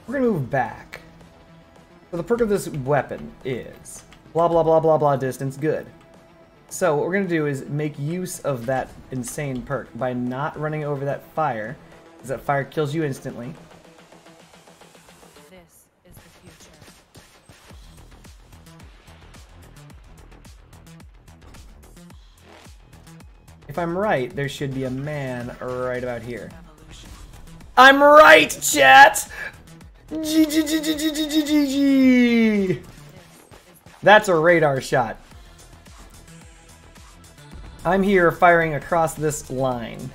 we're gonna move back. So the perk of this weapon is blah blah blah blah blah distance, good. So what we're gonna do is make use of that insane perk by not running over that fire, because that fire kills you instantly. This is the future. If I'm right, there should be a man right about here. I'm right, chat! G. That's a radar shot. I'm here firing across this line.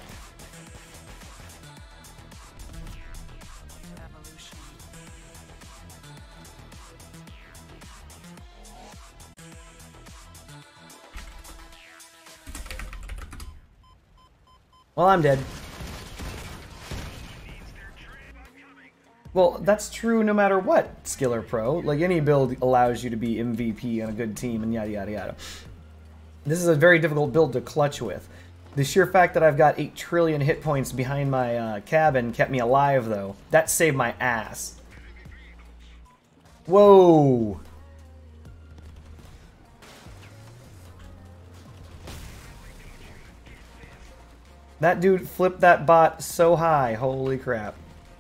Well, I'm dead. Well, that's true no matter what, skill or pro. Like, any build allows you to be MVP on a good team and yada yada yada. This is a very difficult build to clutch with. The sheer fact that I've got 8 trillion hit points behind my cabin kept me alive, though. That saved my ass. Whoa! That dude flipped that bot so high, holy crap.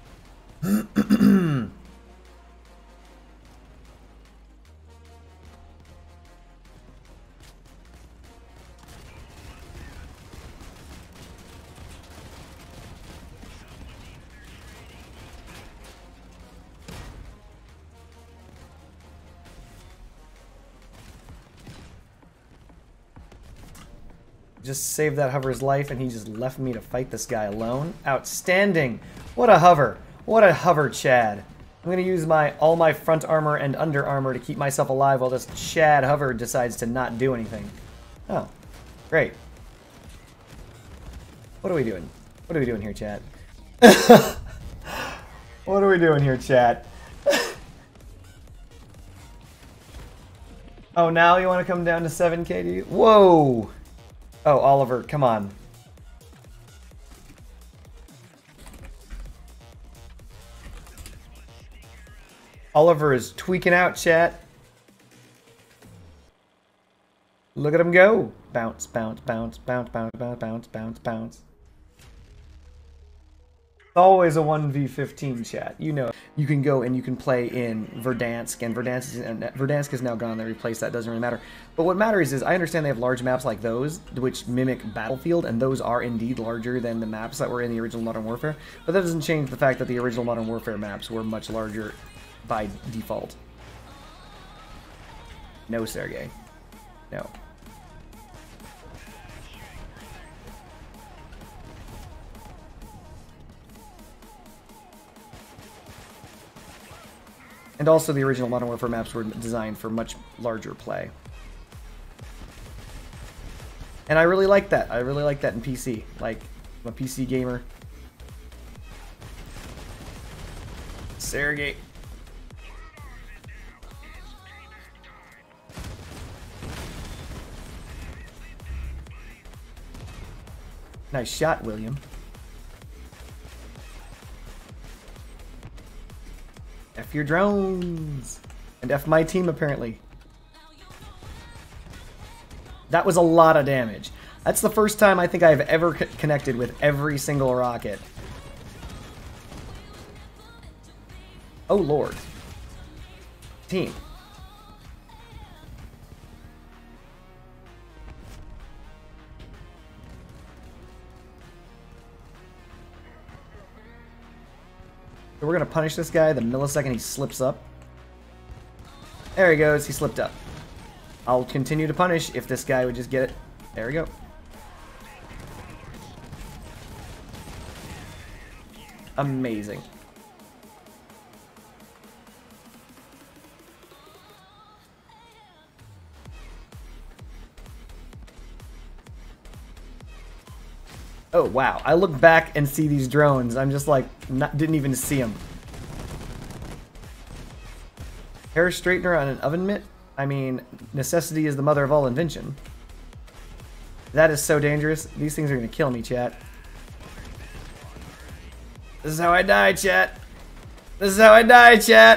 Just saved that hover's life, and he just left me to fight this guy alone. Outstanding! What a hover! What a hover, Chad. I'm gonna use all my front armor and under armor to keep myself alive while this Chad hover decides to not do anything. Oh, great. What are we doing? What are we doing here, chat? What are we doing here, chat? Oh, now you want to come down to 7 KD? Whoa! Oh, Oliver, come on. Oliver is tweaking out, chat. Look at him go. Bounce, bounce, bounce, bounce, bounce, bounce, bounce, bounce, bounce. Always a 1v15 chat. You know, you can go and you can play in Verdansk, and Verdansk is now gone. They replaced that. Doesn't really matter. But what matters is I understand they have large maps like those, which mimic Battlefield, and those are indeed larger than the maps that were in the original Modern Warfare. But that doesn't change the fact that the original Modern Warfare maps were much larger by default. No, Sergey. No. And also, the original Modern Warfare maps were designed for much larger play. And I really like that. I really like that in PC. Like, I'm a PC gamer. Sergey. Nice shot, William. F your drones! And F my team, apparently. That was a lot of damage. That's the first time I think I've ever connected with every single rocket. Oh, Lord. Team. So we're going to punish this guy the millisecond he slips up. There he goes. He slipped up. I'll continue to punish if this guy would just get it. There we go. Amazing. Oh, wow. I look back and see these drones. I'm just like, didn't even see them. Hair straightener on an oven mitt? I mean, necessity is the mother of all invention. That is so dangerous. These things are going to kill me, chat. This is how I die, chat. This is how I die, chat.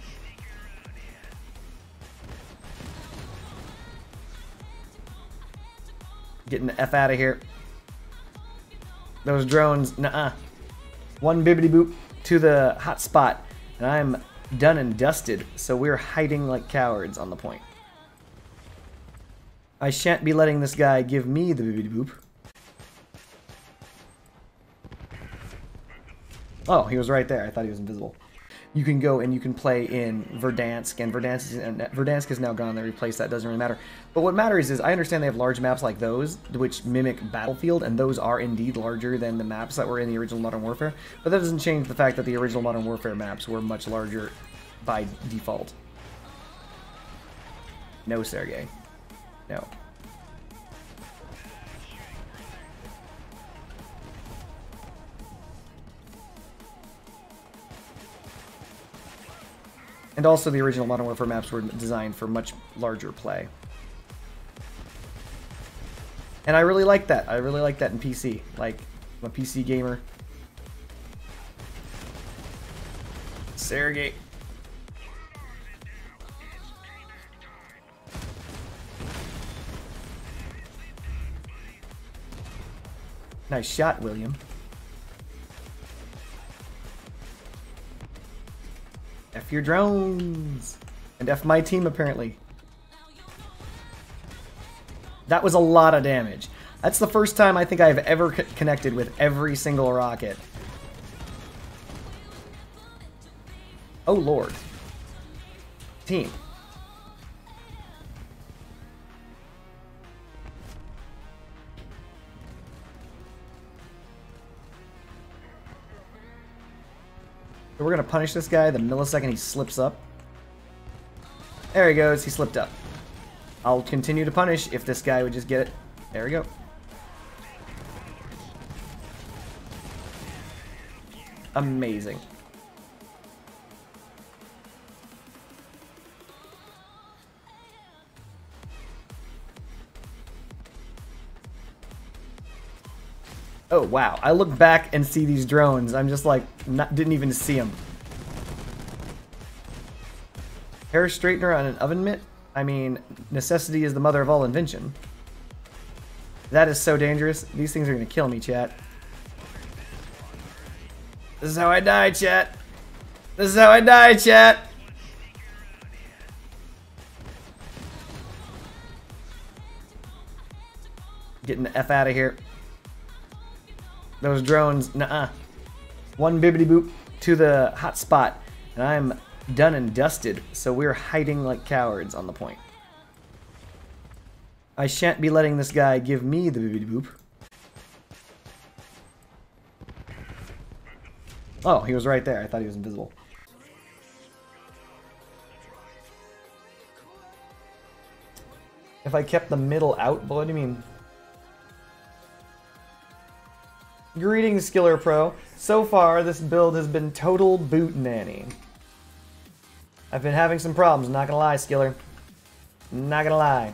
Getting the F out of here. Those drones, nuh-uh. One bibbity boop to the hot spot, and I'm done and dusted, so we're hiding like cowards on the point. I shan't be letting this guy give me the bibbity boop. Oh, he was right there. I thought he was invisible. You can go and you can play in Verdansk, and Verdansk is now gone. They replaced that. Doesn't really matter. But what matters is I understand they have large maps like those, which mimic Battlefield, and those are indeed larger than the maps that were in the original Modern Warfare. But that doesn't change the fact that the original Modern Warfare maps were much larger by default. No, Sergey. No. And also the original Modern Warfare maps were designed for much larger play. And I really like that. I really like that in PC. Like, I'm a PC gamer. Sergey. Nice shot, William. F your drones. And F my team, apparently. That was a lot of damage. That's the first time I think I've ever connected with every single rocket. Oh, Lord. Team. So we're going to punish this guy the millisecond he slips up. There he goes. He slipped up. I'll continue to punish if this guy would just get it. There we go. Amazing. Oh, wow. I look back and see these drones. I'm just like, didn't even see them. Hair straightener on an oven mitt? I mean, necessity is the mother of all invention. That is so dangerous. These things are going to kill me, chat. This is how I die, chat. This is how I die, chat. Getting the F out of here. Those drones, nuh-uh. One bibbity boop to the hot spot, and I'm done and dusted, so we're hiding like cowards on the point. I shan't be letting this guy give me the bibbity boop. Oh, he was right there. I thought he was invisible. If I kept the middle out, what do you mean? Greetings, Skiller Pro. So far, this build has been total boot nanny. I've been having some problems, not gonna lie, Skiller. Not gonna lie.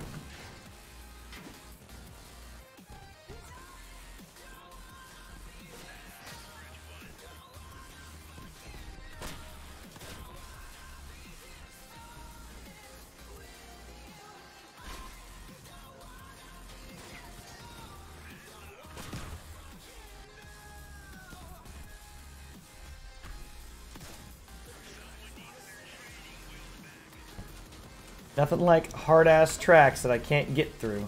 Nothing like hard-ass tracks that I can't get through.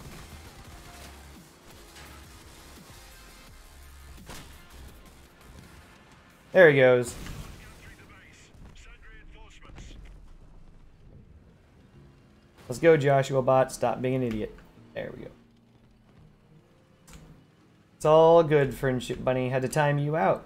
There he goes. Let's go, Joshua Bot. Stop being an idiot. There we go. It's all good, Friendship Bunny. Had to time you out.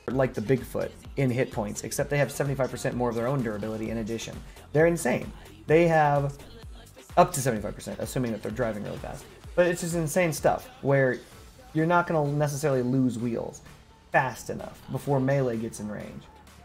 like the Bigfoot in hit points, except they have 75% more of their own durability in addition. They're insane. They have up to 75%, assuming that they're driving really fast. But it's just insane stuff where you're not going to necessarily lose wheels fast enough before melee gets in range.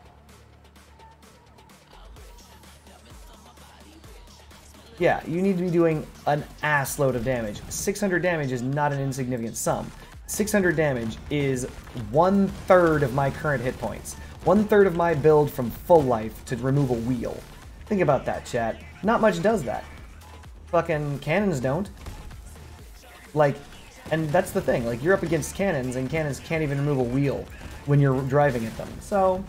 Yeah, you need to be doing an ass load of damage. 600 damage is not an insignificant sum. 600 damage is 1/3 of my current hit points. 1/3 of my build from full life to remove a wheel. Think about that, chat. Not much does that. Fucking cannons don't. Like, and that's the thing. Like, you're up against cannons, and cannons can't even remove a wheel when you're driving at them. So,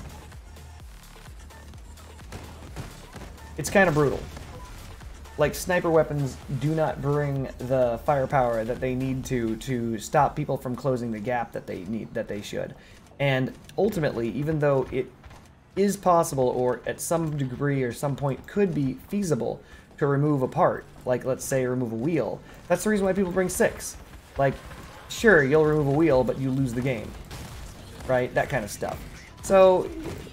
it's kind of brutal. Like, sniper weapons do not bring the firepower that they need to stop people from closing the gap that they should. And ultimately, even though it is possible, or at some degree or some point could be feasible to remove a part, like let's say remove a wheel, that's the reason why people bring 6. Like, sure, you'll remove a wheel, but you lose the game. Right? That kind of stuff. So,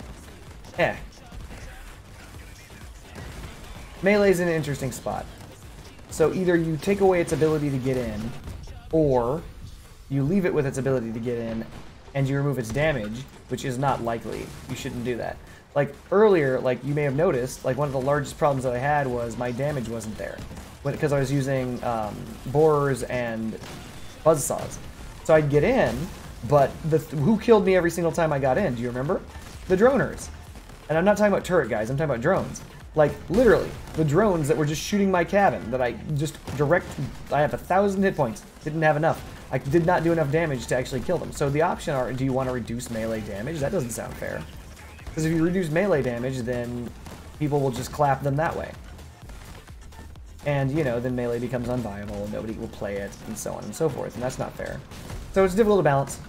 Melee's in an interesting spot. So either you take away its ability to get in, or you leave it with its ability to get in, and you remove its damage, which is not likely. You shouldn't do that. Like, earlier, like, you may have noticed, like, one of the largest problems that I had was my damage wasn't there. Because I was using borers and buzzsaws. So I'd get in, but who killed me every single time I got in? Do you remember? The droners. And I'm not talking about turret guys, I'm talking about drones. Like, literally, the drones that were just shooting my cabin, that I have 1,000 hit points, didn't have enough. I did not do enough damage to actually kill them. So the option are, do you want to reduce melee damage? That doesn't sound fair. Because if you reduce melee damage, then people will just clap them that way. And, you know, then melee becomes unviable, and nobody will play it, and so on and so forth, and that's not fair. So it's difficult to balance.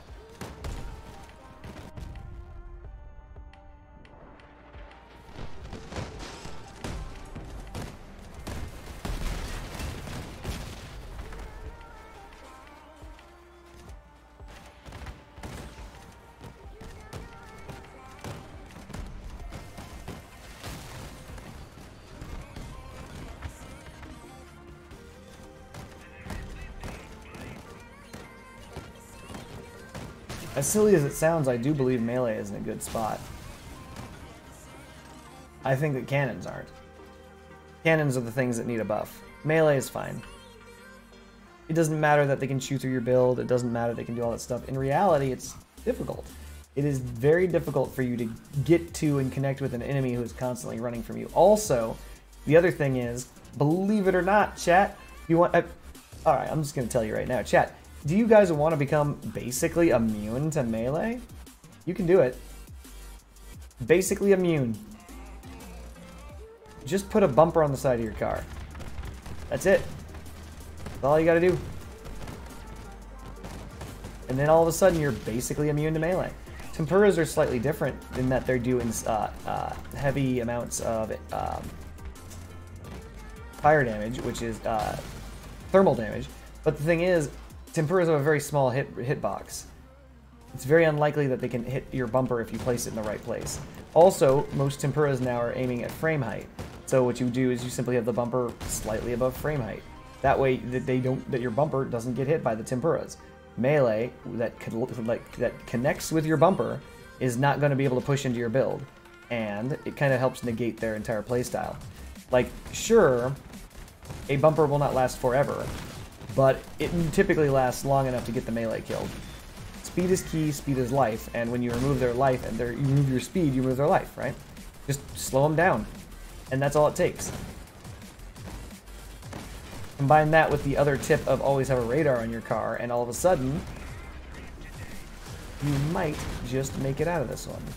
As silly as it sounds, I do believe melee is in a good spot. I think that cannons aren't. Cannons are the things that need a buff. Melee is fine. It doesn't matter that they can shoot through your build, it doesn't matter they can do all that stuff. In reality, it's difficult. It is very difficult for you to get to and connect with an enemy who is constantly running from you. Also, the other thing is, believe it or not, chat, you want... Alright, I'm just going to tell you right now. Chat, do you guys want to become basically immune to melee? You can do it. Basically immune. Just put a bumper on the side of your car. That's it. That's all you gotta do. And then all of a sudden you're basically immune to melee. Tempuras are slightly different in that they're doing heavy amounts of fire damage, which is thermal damage. But the thing is, Tempuras have a very small hitbox. It's very unlikely that they can hit your bumper if you place it in the right place. Also, most Tempuras now are aiming at frame height. So what you do is you simply have the bumper slightly above frame height. That way that your bumper doesn't get hit by the Tempuras. Melee that connects with your bumper is not going to be able to push into your build, and it kind of helps negate their entire playstyle. Like, sure, a bumper will not last forever, but it typically lasts long enough to get the melee killed. Speed is key, speed is life, and when you remove their life and you remove your speed, you remove their life, right? Just slow them down, and that's all it takes. Combine that with the other tip of always have a radar on your car, and all of a sudden, you might just make it out of this one.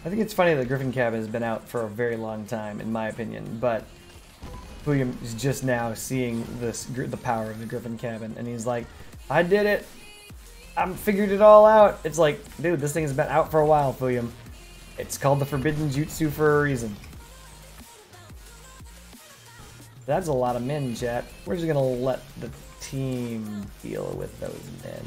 I think it's funny that Griffin Cabin has been out for a very long time, in my opinion, but William is just now seeing the power of the Griffin Cabin, and he's like, I did it! I figured it all out! It's like, dude, this thing has been out for a while, William. It's called the Forbidden Jutsu for a reason. That's a lot of men, chat. We're just gonna let the team deal with those men.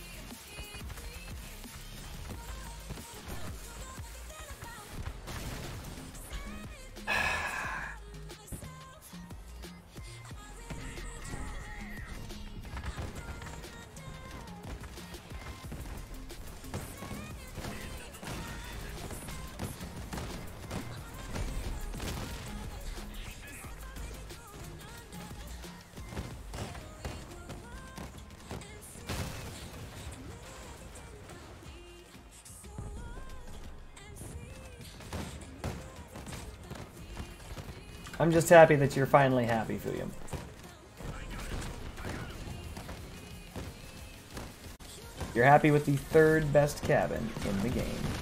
I'm just happy that you're finally happy, Fuyum. You're happy with the third best cabin in the game.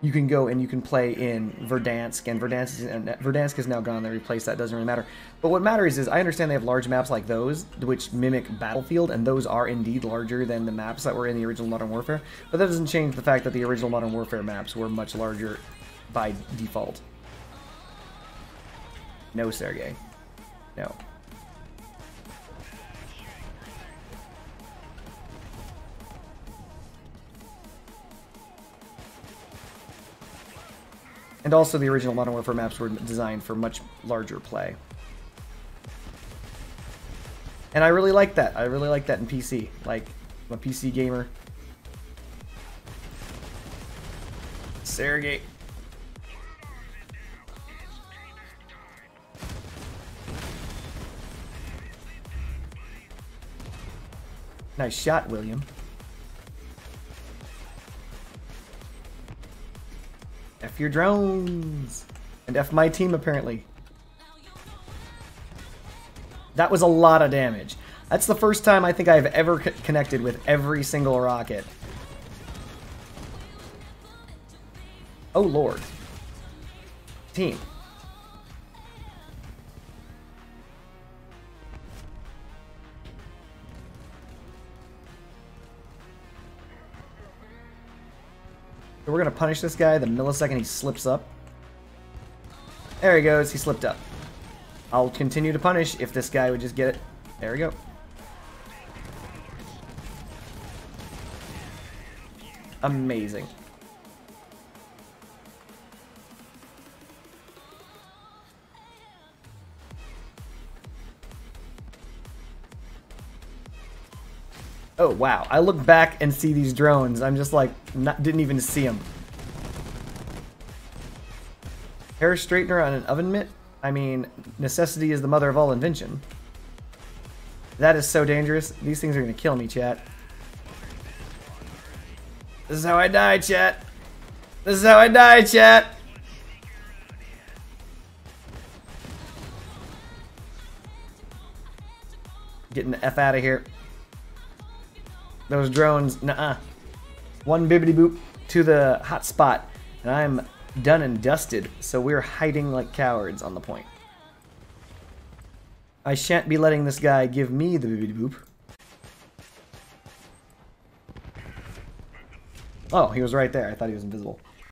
you can go and you can play in Verdansk, and Verdansk is now gone. They replaced that. Doesn't really matter. But what matters is I understand they have large maps like those, which mimic Battlefield, and those are indeed larger than the maps that were in the original Modern Warfare. But that doesn't change the fact that the original Modern Warfare maps were much larger by default. No, Sergey. No. And also the original Modern Warfare maps were designed for much larger play. And I really like that. I really like that in PC. Like, I'm a PC gamer. Sergey. Nice shot, William. F your drones. And F my team, apparently. That was a lot of damage. That's the first time I think I've ever connected with every single rocket. Oh, Lord. Team. So we're going to punish this guy the millisecond he slips up. There he goes. He slipped up. I'll continue to punish if this guy would just get it. There we go. Amazing. Oh, wow. I look back and see these drones. I'm just like, didn't even see them. Hair straightener on an oven mitt? I mean, necessity is the mother of all invention. That is so dangerous. These things are going to kill me, chat. This is how I die, chat. This is how I die, chat. Getting the F out of here. Those drones, nuh-uh. One bibbity boop to the hot spot, and I'm done and dusted, so we're hiding like cowards on the point. I shan't be letting this guy give me the bibbity boop. Oh, he was right there. I thought he was invisible.